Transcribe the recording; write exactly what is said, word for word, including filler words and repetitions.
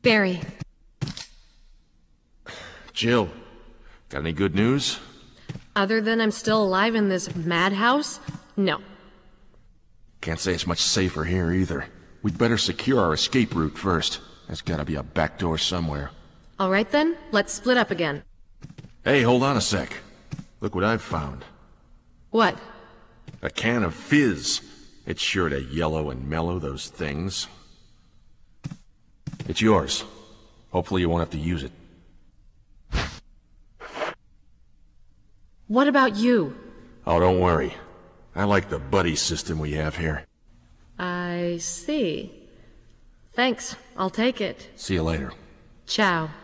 Barry. Jill, got any good news? Other than I'm still alive in this madhouse? No. Can't say it's much safer here either. We'd better secure our escape route first. There's gotta be a back door somewhere. Alright then, let's split up again. Hey, hold on a sec. Look what I've found. What? A can of fizz. It's sure to yellow and mellow those things. It's yours. Hopefully you won't have to use it. What about you? Oh, don't worry. I like the buddy system we have here. I see. Thanks, I'll take it. See you later. Ciao.